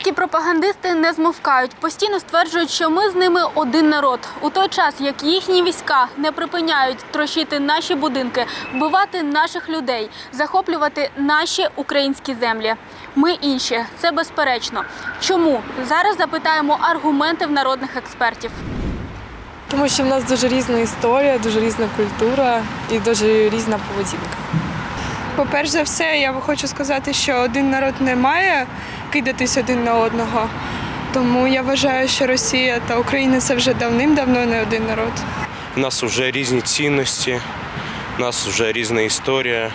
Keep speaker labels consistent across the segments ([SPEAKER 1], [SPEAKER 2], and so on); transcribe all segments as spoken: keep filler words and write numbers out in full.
[SPEAKER 1] Російські пропагандисти не змовкають. Постійно стверджують, що ми з ними один народ. У той час, як їхні війська не припиняють трощити наші будинки, вбивати наших людей, захоплювати наші українські землі. Ми інші. Це безперечно. Чому? Зараз запитаємо аргументи в народних експертів.
[SPEAKER 2] Тому що в нас дуже різна історія, дуже різна культура і дуже різна поведінка.
[SPEAKER 3] По-перше за все, я хочу сказати, що один народ не має кидатись один на одного. Тому я вважаю, що Росія та Україна – це вже давним-давно не один народ.
[SPEAKER 4] У нас вже різні цінності, у нас вже різна історія,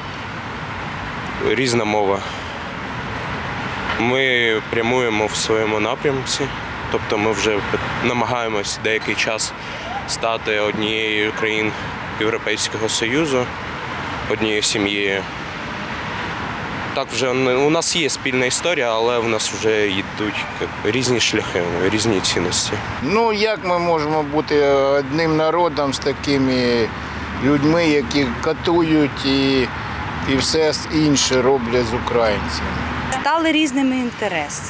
[SPEAKER 4] різна мова. Ми прямуємо в своєму напрямці, тобто ми вже намагаємось деякий час стати однією країн Європейського Союзу, однією сім'єю. Так, вже у нас є спільна історія, але в нас вже йдуть різні шляхи, різні цінності.
[SPEAKER 5] Ну, як ми можемо бути одним народом з такими людьми, які катують і, і все інше роблять з українцями?
[SPEAKER 6] Стали різними інтереси.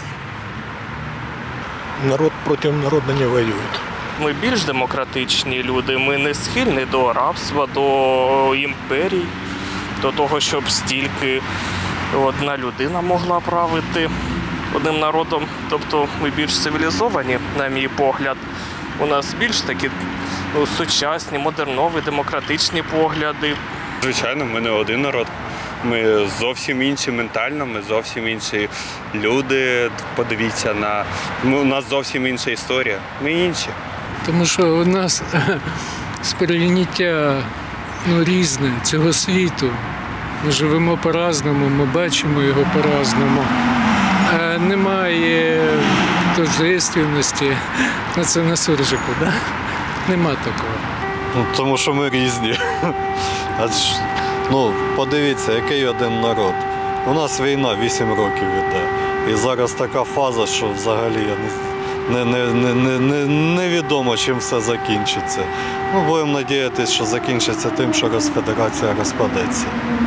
[SPEAKER 7] Народ проти народу не воює.
[SPEAKER 8] Ми більш демократичні люди, ми не схильні до рабства, до імперій, до того, щоб стільки одна людина могла правити одним народом. Тобто ми більш цивілізовані, на мій погляд. У нас більш такі ну, сучасні, модернові, демократичні погляди.
[SPEAKER 9] Звичайно, ми не один народ. Ми зовсім інші ментально, ми зовсім інші люди. Подивіться, на у нас зовсім інша історія. Ми інші.
[SPEAKER 7] Тому що у нас сприйняття ну, різне цього світу. Ми живемо по-разному, ми бачимо його по-разному. А немає тождественності, ну це на суржику, да? Нема такого.
[SPEAKER 10] Ну, тому що ми різні. Аж, ну, подивіться, який один народ. У нас війна вісім років іде. І зараз така фаза, що взагалі я не, не, не, не, не, невідомо, чим все закінчиться. Ну, будемо сподіватися, що закінчиться тим, що Росфедерація розпадеться.